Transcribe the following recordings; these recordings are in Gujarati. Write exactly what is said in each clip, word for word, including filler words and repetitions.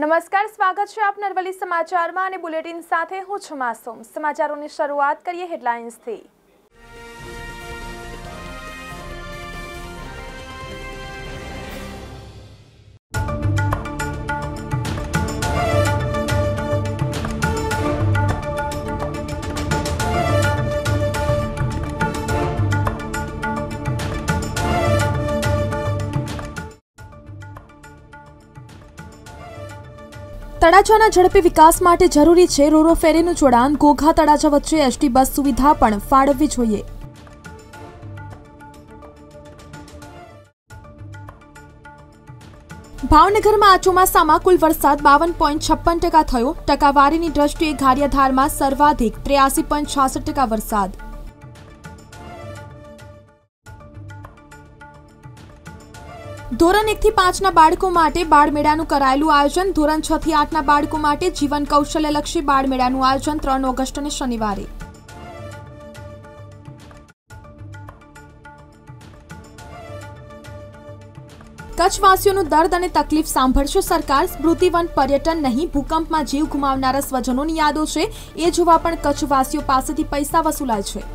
નમસ્કાર, સ્વાગત છે આપ નરવલી સમાચારમાં અને બુલેટિન સાથે હું છું માસૂમ। સમાચારોની શરૂઆત કરીએ હેડલાઇન્સથી। તળાજાના ઝડપી વિકાસ માટે જરૂરી છે રોરો ફેરીનું જોડાણ। ઘોઘા તળાજા વચ્ચે એસટી બસ સુવિધા પણ ફાળવવી જોઈએ। ભાવનગરમાં આ ચોમાસામાં કુલ વરસાદ બાવન પોઈન્ટ છપ્પન ટકા થયો। ટકાવારીની દ્રષ્ટિએ ગારિયાધારમાં સર્વાધિક ત્ર્યાસી પોઈન્ટ છાસઠ ટકા વરસાદ। ધોરણ એક થી પાંચ ના બાળકો માટે બાળમેળાનું કરાયેલું આયોજન। ધોરણ છ થી આઠ ના બાળકો માટે જીવન કૌશલ્યલક્ષી બાળમેળાનું આયોજન ત્રણ ઓગસ્ટ અને શનિવારે। કચ્છવાસીઓનું દર્દ અને તકલીફ સાંભળશે સરકાર। સ્મૃતિવન પર્યટન નહીં, ભૂકંપમાં જીવ ગુમાવનારા સ્વજનોની યાદો છે એ જોવા પણ કચ્છવાસીઓ પાસેથી પૈસા વસૂલાય છે।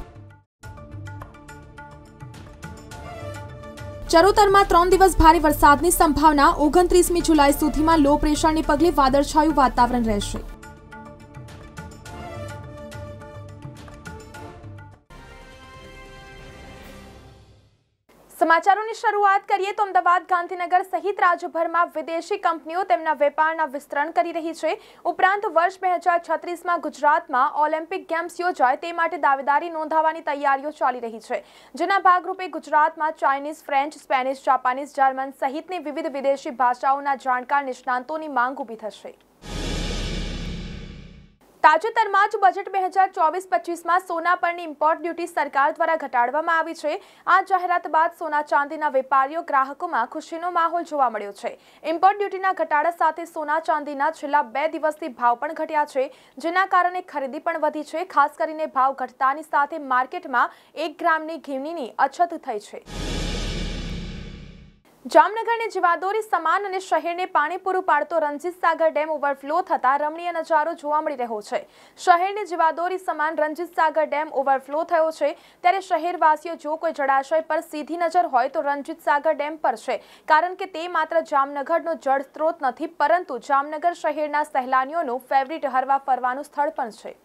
ચરોતરમાં ત્રણ દિવસ ભારે વરસાદની સંભાવના। ઓગણત્રીસમી જુલાઈ સુધીમાં લો પ્રેશરને પગલે વાદળછાયું વાતાવરણ રહેશે। સમાચારોની શરૂઆત કરીએ તો અમદાવાદ, ગાંધીનગર સહિત રાજ્યભરમાં વિદેશી કંપનીઓ તેમના વેપારના વિસ્તરણ કરી રહી છે। ઉપરાંત વર્ષ બે હજાર છત્રીસમાં ગુજરાતમાં ઓલિમ્પિક ગેમ્સ યોજાય તે માટે દાવેદારી નોંધાવવાની તૈયારીઓ ચાલી રહી છે, જેના ભાગરૂપે ગુજરાતમાં Chinese, French, Spanish, Japanese, German સહિતની વિવિધ વિદેશી ભાષાઓના જાણકાર નિષ્ણાંતોની માંગ ઊભી થશે। તાજેતરમાં જ બજેટ બે હજાર ચોવીસ પચીસમાં સોના પરની ઇમ્પોર્ટ ડ્યુટી સરકાર દ્વારા ઘટાડવામાં આવી છે। આ જાહેરાત બાદ સોના ચાંદીના વેપારીઓ ગ્રાહકોમાં ખુશીનો માહોલ જોવા મળ્યો છે। ઇમ્પોર્ટ ડ્યુટીના ઘટાડા સાથે સોના ચાંદીના છેલ્લા બે દિવસથી ભાવ પણ ઘટ્યા છે, જેના કારણે ખરીદી પણ વધી છે। ખાસ કરીને ભાવ ઘટતાની સાથે માર્કેટમાં એક ગ્રામની ઘીની અછત થઈ છે। જામનગરની જીવાદોરી સમાન અને શહેરને પાણી પૂરું પાડતો રણજીત સાગર ડેમ ઓવરફ્લો થતા રમણીય નજારો જોવા મળી રહ્યો છે। શહેરની જીવાદોરી સમાન રણજીત સાગર ડેમ ઓવરફ્લો થયો છે, ત્યારે શહેરવાસીઓ જો કોઈ જળાશય પર સીધી નજર હોય તો રણજીત સાગર ડેમ પર છે, કારણ કે તે માત્ર જામનગરનો જળ સ્ત્રોત નથી, પરંતુ જામનગર શહેરના સહેલાણીઓનું ફેવરિટ હરવા ફરવાનું સ્થળ પણ છે।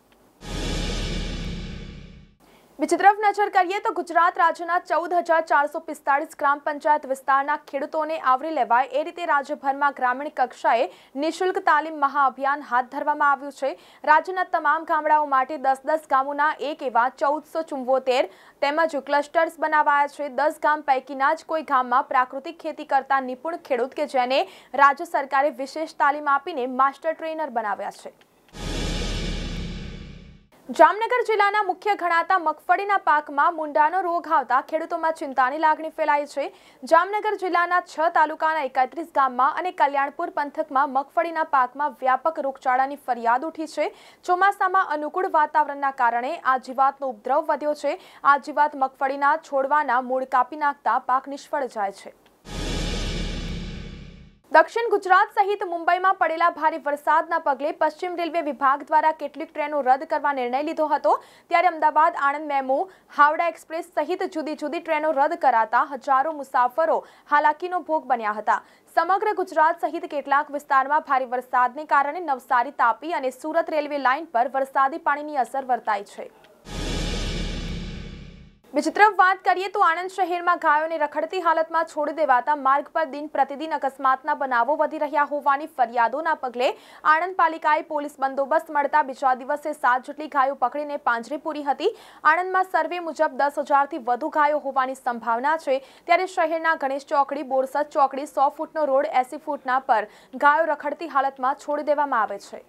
બીજી તરફ નજર કરીએ તો ગુજરાત રાજ્યના ચૌદ હજાર ચારસો પિસ્તાળીસ ગ્રામ પંચાયત વિસ્તારના ખેડૂતોને આવરી લેવાય એ રીતે રાજ્યભરમાં ગ્રામીણ કક્ષાએ નિઃશુલ્ક તાલીમ મહાઅભિયાન હાથ ધરવામાં આવ્યું છે। રાજ્યના તમામ ગામડાઓ માટે દસ દસ ગામોના એક એવા ચૌદસો ચુંવોતેર તેમજ ક્લસ્ટર્સ બનાવાયા છે। દસ ગામ પૈકીના જ કોઈ ગામમાં પ્રાકૃતિક ખેતી કરતા નિપુણ ખેડૂત કે જેને રાજ્ય સરકારે વિશેષ તાલીમ આપીને માસ્ટર ટ્રેનર બનાવ્યા છે। જામનગર જિલ્લાના મુખ્ય ગણાતા મગફળીના પાકમાં મૂંડાનો રોગ આવતા ખેડૂતોમાં ચિંતાની લાગણી ફેલાઈ છે। જામનગર જિલ્લાના છ તાલુકાના એકત્રીસ ગામમાં અને કલ્યાણપુર પંથકમાં મગફળીના પાકમાં વ્યાપક રોગચાળાની ફરિયાદ ઉઠી છે। ચોમાસામાં અનુકૂળ વાતાવરણના કારણે આ જીવાતનો ઉપદ્રવ વધ્યો છે। આ જીવાત મગફળીના છોડવાના મૂળ કાપી નાખતા પાક નિષ્ફળ જાય છે। દક્ષિણ ગુજરાત સહિત મુંબઈમાં પડેલા ભારે વરસાદના પગલે પશ્ચિમ રેલવે વિભાગ દ્વારા કેટલીક ટ્રેનો રદ કરવા નિર્ણય લીધો હતો, ત્યારે અમદાવાદ આણંદ મેમુ, હાવડા એક્સપ્રેસ સહિત જુદી જુદી ટ્રેનો રદ કરાતા હજારો મુસાફરો હાલાકીનો ભોગ બન્યા હતા। સમગ્ર ગુજરાત સહિત કેટલાક વિસ્તારમાં ભારે વરસાદને કારણે નવસારી, તાપી અને સુરત રેલવે લાઇન પર વરસાદી પાણીની અસર વર્તાઈ છે। બીજી તરફ વાત કરીએ તો આણંદ શહેરમાં ગાયોને રખડતી હાલતમાં છોડી દેવાતા માર્ગ પર દિન પ્રતિદિન અકસ્માતના બનાવો વધી રહ્યા હોવાની ફરિયાદોના પગલે આણંદ પાલિકાએ પોલીસ બંદોબસ્ત મળતા બીજા દિવસે સાત જેટલી ગાયો પકડીને પાંજરે પૂરી હતી। આણંદમાં સર્વે મુજબ દસ હજારથી વધુ ગાયો હોવાની સંભાવના છે, ત્યારે શહેરના ગણેશ ચોકડી, બોરસદ ચોકડી, સો ફૂટનો રોડ, એસી ફૂટના પર ગાયો રખડતી હાલતમાં છોડી દેવામાં આવે છે।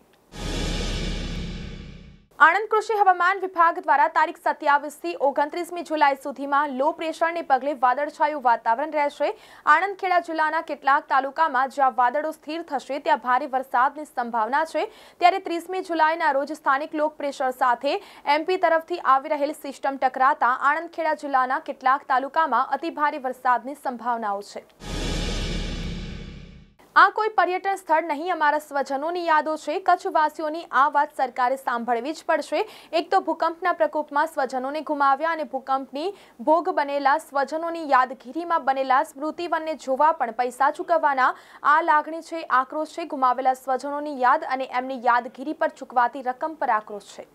આણંદ કૃષિ હવામાન વિભાગ દ્વારા તારીખ સત્યાવીસ થી ઓગણત્રીસમી જુલાઈ સુધીમાં લો પ્રેશરને પગલે વાદળછાયું વાતાવરણ રહેશે। આણંદ ખેડા જિલ્લાના કેટલાક તાલુકામાં જ્યાં વાદળો સ્થિર થશે ત્યાં ભારે વરસાદની સંભાવના છે, ત્યારે ત્રીસમી જુલાઈના રોજ સ્થાનિક લો પ્રેશર સાથે એમપી તરફથી આવી રહેલ સિસ્ટમ ટકરાતા આણંદ ખેડા જિલ્લાના કેટલાક તાલુકામાં અતિ ભારે વરસાદની સંભાવનાઓ છે। આ કોઈ પર્યટન સ્થળ નહીં, અમારા સ્વજનોની યાદો છે. કચ્છવાસીઓની આ વાત સરકારે સાંભળવી જ પડશે. એક તો ભૂકંપના પ્રકોપમાં સ્વજનોને ગુમાવ્યા અને ભૂકંપની ભોગ બનેલા સ્વજનોની યાદગીરીમાં બનેલા સ્મૃતિવનને જોવા પણ પૈસા ચૂકવવાના આ લાગણી છે, આક્રોશ છે. ગુમાવેલા સ્વજનોની યાદ અને એમની યાદગીરી પર ચૂકવાતી રકમ પર આક્રોશ છે.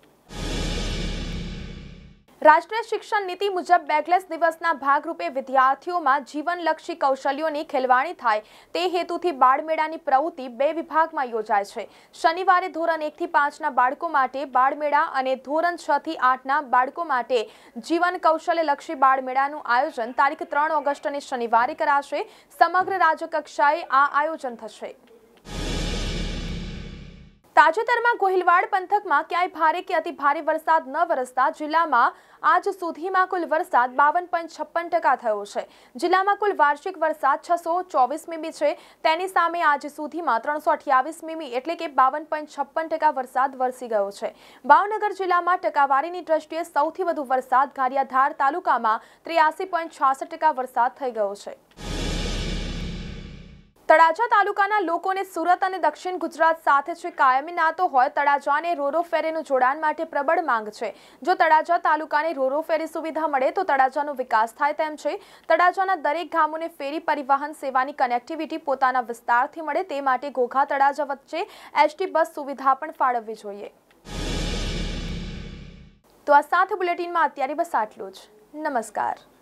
રાષ્ટ્રીય શિક્ષણ નીતિ મુજબ બેકલેસ દિવસના ભાગરૂપે વિદ્યાર્થીઓમાં જીવનલક્ષી કૌશલ્યોની ખેલવાણી થાય તે હેતુથી બાળમેળાની પ્રવૃત્તિ બે વિભાગમાં યોજાય છે. શનિવારે ધોરણ એકથી પાંચના બાળકો માટે બાળમેળા અને ધોરણ છ થી આઠના બાળકો માટે જીવન કૌશલ્યલક્ષી બાળમેળાનું આયોજન તારીખ ત્રણ ઓગસ્ટને શનિવારે કરાશે. સમગ્ર રાજ્ય કક્ષાએ આ આયોજન થશે. તાજેતરમાં ગોહિલવાડ પંથકમાં ક્યાંય ભારે કે અતિ ભારે વરસાદ ન વરસતા જિલ્લામાં આજ સુધીમાં કુલ વરસાદ બાવન પોઈન્ટ છપ્પન ટકા થયો છે. જિલ્લામાં કુલ વાર્ષિક વરસાદ છસો ચોવીસ મીમી છે. તેની સામે આજ સુધીમાં ત્રણસો અઠ્યાવીસ મીમી એટલે કે બાવન પોઈન્ટ છપ્પન ટકા વરસાદ વરસી ગયો છે. ભાવનગર જિલ્લામાં ટકાવારીની દ્રષ્ટિએ સૌથી વધુ વરસાદ ગારિયાધાર તાલુકામાં ત્ર્યાસી પોઈન્ટ છાસઠ ટકા વરસાદ થઈ ગયો છે. તળાજા તાલુકાના લોકોને સુરત અને દક્ષિણ ગુજરાત સાથે છે કાયમી નાતો હોય. તળાજાને રોરો ફેરીનું જોડાણ માટે પ્રબળ માંગ છે. જો તળાજા તાલુકાને રોરો ફેરી સુવિધા મળે તો તળાજાનો વિકાસ થાય તેમ છે. તળાજાના દરેક ગામોને ફેરી પરિવહન સેવાની કનેક્ટિવિટી પોતાના વિસ્તારથી મળે તે માટે ઘોઘા તળાજા વચ્ચે એસટી બસ સુવિધા પણ ફાળવવી જોઈએ. તો આ સાથે બુલેટિનમાં અત્યારે બસ આટલું જ. નમસ્કાર.